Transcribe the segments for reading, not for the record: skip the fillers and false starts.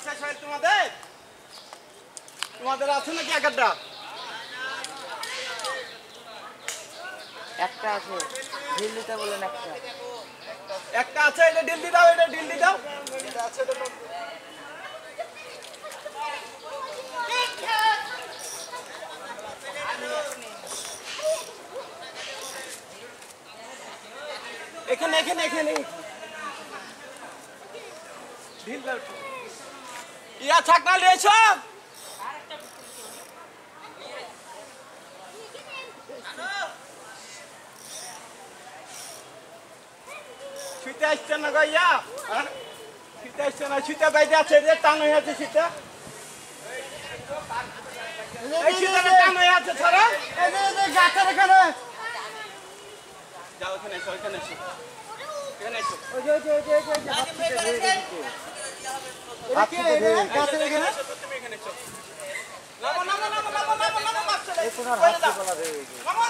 শেষ হয় তোমাদের তোমাদের আছে নাকি একটা একটা আছে ঢিল দিতে বলেন একটা আছে এটা ঢিল দি দাও এটা ঢিল দি দাও এটা আছে এটা এখানে এখানে এখানে ঢিল দাও ইয়া ছাকনা লিয়েছো ছুটে আসছে না গো ইয়া ছুটে আসছে না ছুটে বাইরে আছে রে টান হয়ে আছে ছুটে এই ছুটে টান হয়ে আছে ছাড়া এই গাছের এখানে যাও এখানে এসো এখানে এসো এখানে এসো ওই যে এটা কি গাছের এখানে তুমি এখানে এসো নামো নামো নামো নামো নামো নামো মাছ চলে এই তোমার হাত বলা রে নামো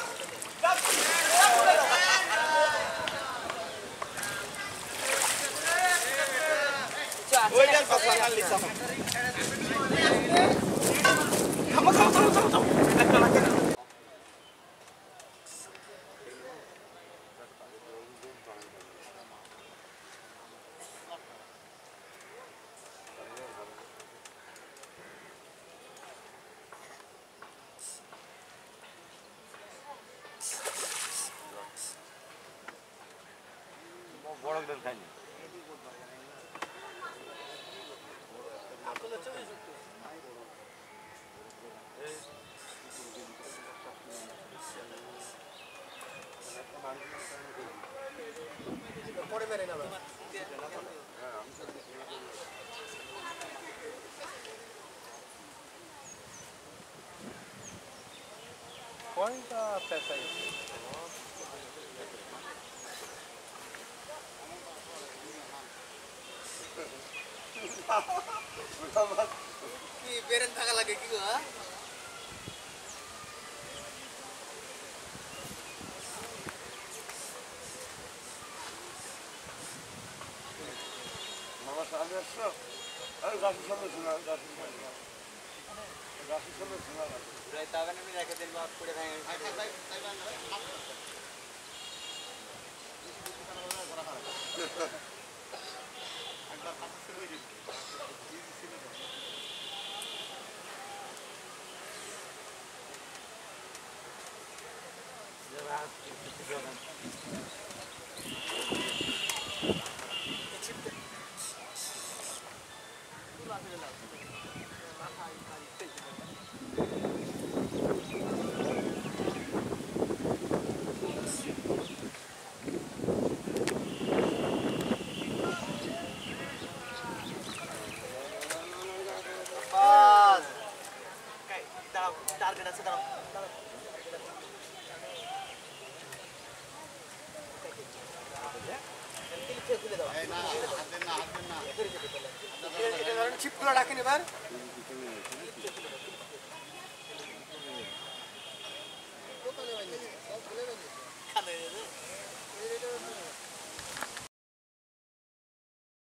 ওইটার কথা না লিখা থামো থামো থামো থামো থামো একটা লাগে না বড় করে খাইনি পরে মেরে না কোনটা পেশা কি বেরেন থাকা লাগে কি গো মামা সামনে আসছো আর গাছের সামনে শোনা গাছের সামনে শোনা রাই তাগানে আমি রেখে দিল বাপ পড়ে ভাঙে একবার হাত শুরু হয়ে যাবে টার্গেট আছে দাঁড়াও চিপগুলো ডাকেন এবার